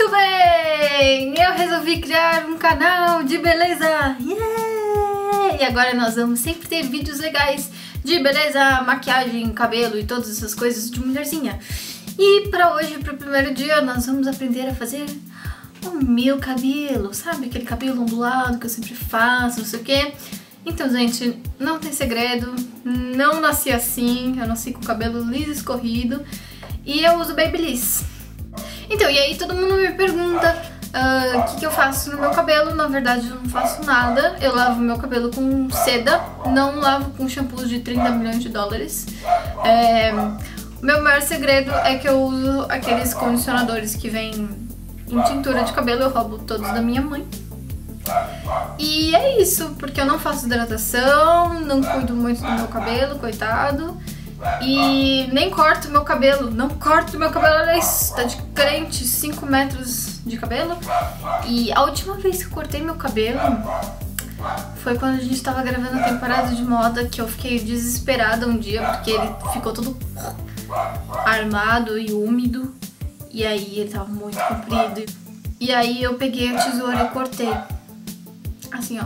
Muito bem! Eu resolvi criar um canal de beleza! Yeah! E agora nós vamos sempre ter vídeos legais de beleza, maquiagem, cabelo e todas essas coisas de mulherzinha. E pra hoje, pro primeiro dia, nós vamos aprender a fazer o meu cabelo. Sabe aquele cabelo ondulado que eu sempre faço, não sei o quê? Então, gente, não tem segredo, não nasci assim, eu nasci com o cabelo liso escorrido e eu uso Babyliss. Então, e aí todo mundo me pergunta o que eu faço no meu cabelo. Na verdade, eu não faço nada. Eu lavo meu cabelo com seda, não lavo com shampoos de 30 milhões de dólares. O meu maior segredo é que eu uso aqueles condicionadores que vêm em tintura de cabelo, eu roubo todos da minha mãe. E é isso, porque eu não faço hidratação, não cuido muito do meu cabelo, coitado. E nem corto meu cabelo, não corto meu cabelo, olha isso, tá de crente, 5 metros de cabelo. E a última vez que eu cortei meu cabelo foi quando a gente tava gravando a temporada de moda, que eu fiquei desesperada um dia, porque ele ficou todo armado e úmido. E aí ele tava muito comprido. E aí eu peguei a tesoura e cortei. Assim, ó.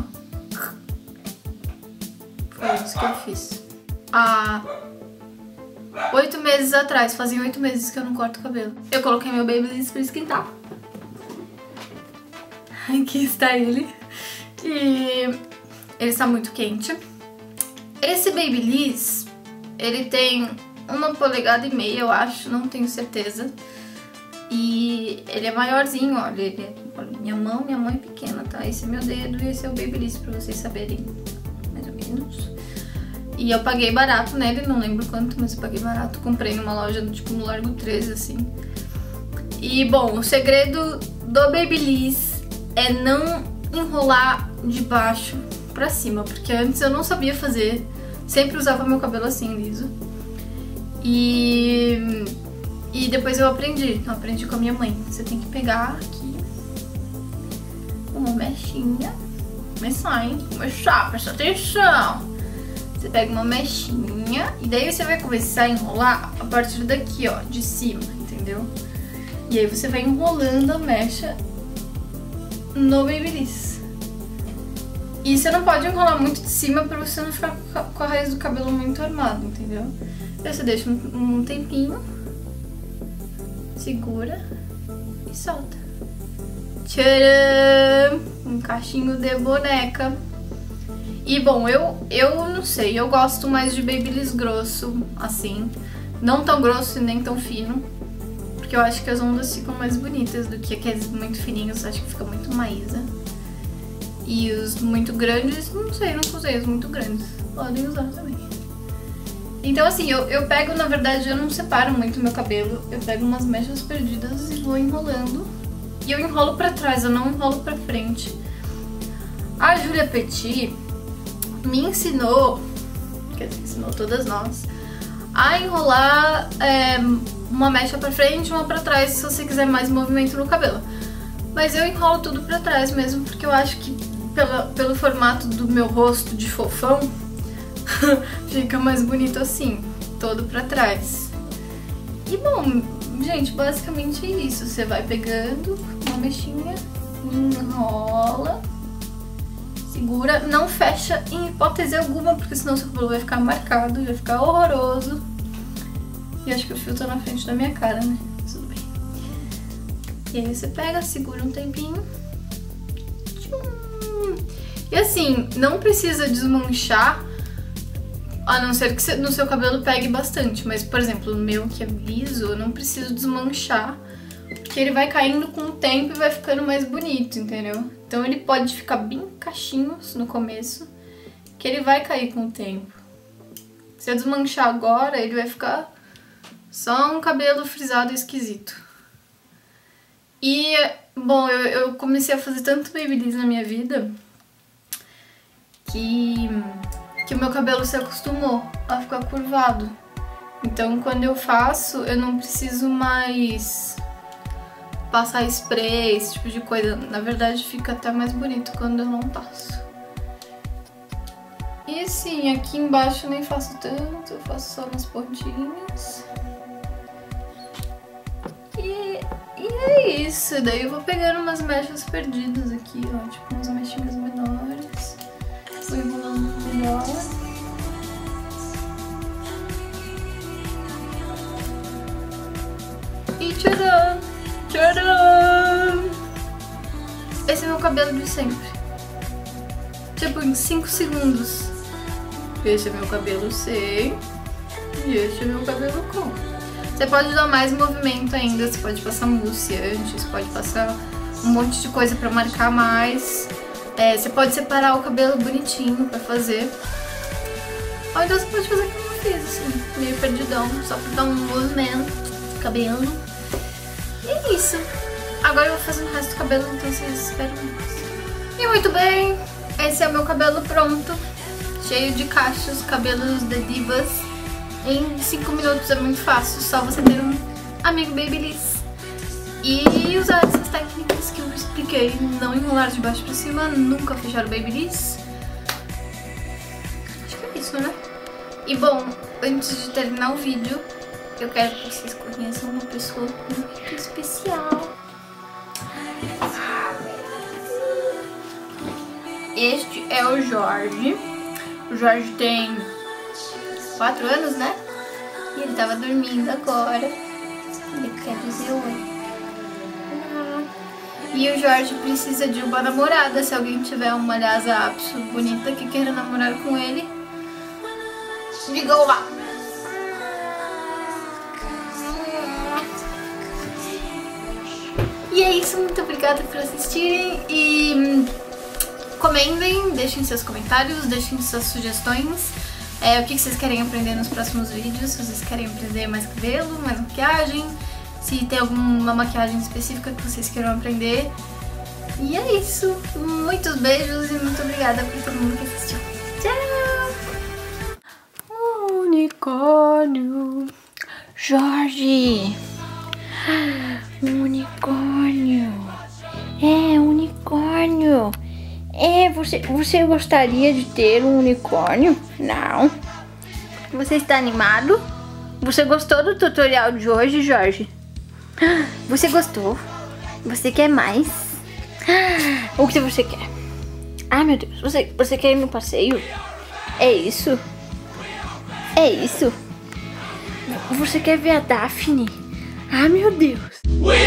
Foi isso que eu fiz. 8 meses atrás, fazem 8 meses que eu não corto o cabelo. Eu coloquei meu Babyliss pra esquentar. Aqui está ele. E ele está muito quente. Esse Babyliss, ele tem 1,5 polegadas, eu acho, não tenho certeza. E ele é maiorzinho, olha, olha, minha mão é pequena, tá? Esse é meu dedo e esse é o Babyliss, pra vocês saberem, mais ou menos. E eu paguei barato nele, não lembro quanto, mas eu paguei barato. Comprei numa loja, tipo, no Largo 13, assim. E, bom, o segredo do Babyliss é não enrolar de baixo pra cima, porque antes eu não sabia fazer, sempre usava meu cabelo assim, liso. E depois eu aprendi com a minha mãe. Você tem que pegar aqui uma mechinha, começar, presta atenção. Você pega uma mechinha e daí você vai começar a enrolar a partir daqui, ó, de cima, entendeu? E aí você vai enrolando a mecha no Babyliss. E você não pode enrolar muito de cima pra você não ficar com a raiz do cabelo muito armado, entendeu? Aí você deixa um tempinho, segura e solta. Tcharam! Um cachinho de boneca. E bom, eu não sei, eu gosto mais de Babyliss grosso, assim. Não tão grosso e nem tão fino, porque eu acho que as ondas ficam mais bonitas do que aqueles muito fininhos, acho que fica muito maísa. E os muito grandes, não sei, não usei os muito grandes, podem usar também. Então assim, eu pego, na verdade, eu não separo muito meu cabelo, eu pego umas mechas perdidas e vou enrolando. E eu enrolo pra trás, eu não enrolo pra frente. A Julia Petit me ensinou, quer dizer, ensinou todas nós, a enrolar uma mecha pra frente e uma pra trás, se você quiser mais movimento no cabelo. Mas eu enrolo tudo pra trás mesmo, porque eu acho que pelo formato do meu rosto de fofão, fica mais bonito assim, todo pra trás. E bom, gente, basicamente é isso. Você vai pegando uma mechinha, enrola, segura, não fecha em hipótese alguma, porque senão seu cabelo vai ficar marcado, vai ficar horroroso. E acho que o fio tá na frente da minha cara, né? Tudo bem. E aí você pega, segura um tempinho. E assim, não precisa desmanchar, a não ser que no seu cabelo pegue bastante. Mas, por exemplo, no meu, que é liso, eu não preciso desmanchar, porque ele vai caindo com o tempo e vai ficando mais bonito, entendeu? Então ele pode ficar bem cachinhos no começo, que ele vai cair com o tempo. Se eu desmanchar agora, ele vai ficar só um cabelo frisado e esquisito. E, bom, eu comecei a fazer tanto Babyliss na minha vida que o meu cabelo se acostumou a ficar curvado. Então quando eu faço, eu não preciso mais passar spray, esse tipo de coisa. Na verdade fica até mais bonito quando eu não passo. E assim, aqui embaixo eu nem faço tanto, eu faço só nas pontinhas. E é isso. Daí eu vou pegando umas mechas perdidas aqui, ó. Tipo, umas mechinhas menores. Vou enrolando melhor. E tcharam! Tcharam! Esse é meu cabelo de sempre. Tipo, em 5 segundos. Esse é meu cabelo sem. E esse é meu cabelo com. Você pode dar mais movimento ainda. Você pode passar mousse antes. Pode passar um monte de coisa pra marcar mais. Você pode separar o cabelo bonitinho pra fazer. Ou então você pode fazer como eu fiz, assim, meio perdidão. Só pra dar um movimento do cabelo. E é isso. Agora eu vou fazer o resto do cabelo, então vocês esperam mais. E muito bem, esse é o meu cabelo pronto. Cheio de cachos, cabelos de divas. Em 5 minutos é muito fácil, só você ter um amigo Babyliss. E usar essas técnicas que eu expliquei. Não enrolar de baixo pra cima, nunca fechar o Babyliss. Acho que é isso, né? E bom, antes de terminar o vídeo, eu quero que vocês conheçam uma pessoa muito especial. Este é o Jorge. O Jorge tem 4 anos, né? E ele tava dormindo agora. Ele quer dizer oi. E o Jorge precisa de uma namorada. Se alguém tiver uma Lhasa Apso bonita que queira namorar com ele, diga lá. E é isso, muito obrigada por assistirem e comentem, deixem seus comentários, deixem suas sugestões, o que vocês querem aprender nos próximos vídeos, se vocês querem aprender mais cabelo, mais maquiagem, se tem alguma maquiagem específica que vocês queiram aprender. E é isso, muitos beijos e muito obrigada por todo mundo que assistiu. Tchau! Unicórnio, Jorge! Unicórnio. Unicórnio. Você gostaria de ter um unicórnio? Não. Você está animado? Você gostou do tutorial de hoje, Jorge? Você gostou? Você quer mais? O que você quer? Ai, meu Deus. Você quer ir no passeio? É isso? É isso? Você quer ver a Daphne? Ah, meu Deus!